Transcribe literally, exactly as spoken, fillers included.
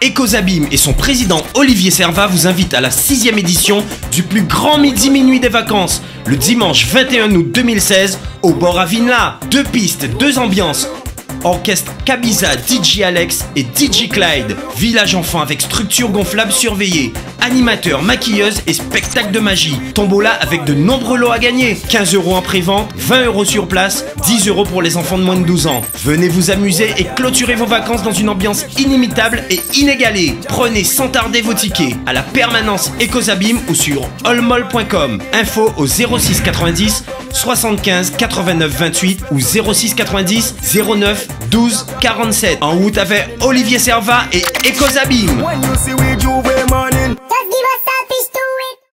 Ecosabim et son président Olivier Servat vous invitent à la sixième édition du plus grand midi minuit des vacances, le dimanche vingt et un août deux mille seize, au bord à Vinla. Deux pistes, deux ambiances. Orchestre Kabiza, D J Alex et D J Clyde. Village enfant avec structure gonflable surveillée. Animateurs, maquilleuses et spectacle de magie. Tombola avec de nombreux lots à gagner. quinze euros en pré-vente, vingt euros sur place, dix euros pour les enfants de moins de douze ans. Venez vous amuser et clôturer vos vacances dans une ambiance inimitable et inégalée. Prenez sans tarder vos tickets à la permanence Ecosabim ou sur allmall point com. Info au zéro six quatre-vingt-dix soixante-quinze quatre-vingt-neuf vingt-huit ou zéro six quatre-vingt-dix zéro neuf douze quarante-sept. En route avec Olivier Servat et Ecosabim.